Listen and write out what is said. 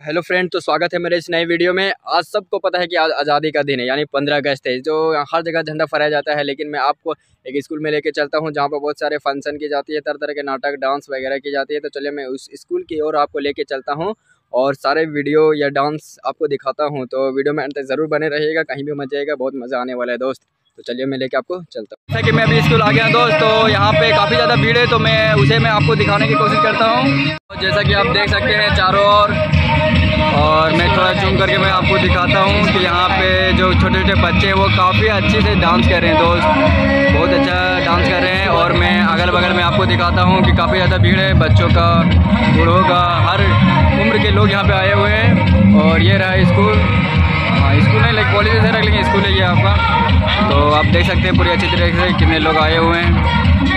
Hello friend, तो स्वागत है मेरे इस नए वीडियो में। आज सबको पता है कि आज आज़ादी का दिन है, यानी 15 अगस्त है, जो हर जगह झंडा फहराया जाता है। लेकिन मैं आपको एक स्कूल में लेके चलता हूं जहां पर बहुत सारे फंक्शन की जाती है, तरह तरह के नाटक, डांस वगैरह की जाती है। तो चलिए मैं उस स्कूल की ओर आपको लेके चलता हूं और सारे वीडियो या डांस आपको दिखाता हूँ। तो वीडियो में अंत तक ज़रूर बने रहिएगा, कहीं भी मत जाइएगा, बहुत मज़ा आने वाला है दोस्त। तो चलिए मैं लेके आपको चलता हूँ। जैसा कि मैं अभी स्कूल आ गया दोस्त, तो यहाँ पे काफ़ी ज़्यादा भीड़ है, तो मैं आपको दिखाने की कोशिश करता हूँ। जैसा कि आप देख सकते हैं चारों ओर, और मैं थोड़ा जूम करके मैं आपको दिखाता हूँ कि यहाँ पे जो छोटे छोटे बच्चे हैं वो काफ़ी अच्छे से डांस कर रहे हैं दोस्त, बहुत अच्छा डांस कर रहे हैं। और मैं अगल बगल में आपको दिखाता हूँ कि काफ़ी ज़्यादा भीड़ है, बच्चों का, बूढ़ों का, हर उम्र के लोग यहाँ पे आए हुए हैं। और ये रहा स्कूल, स्कूल नहीं लाइक कॉलेज से रख लेंगे, स्कूल है ये आपका। तो आप देख सकते हैं पूरी अच्छी तरीके से कितने लोग आए हुए हैं।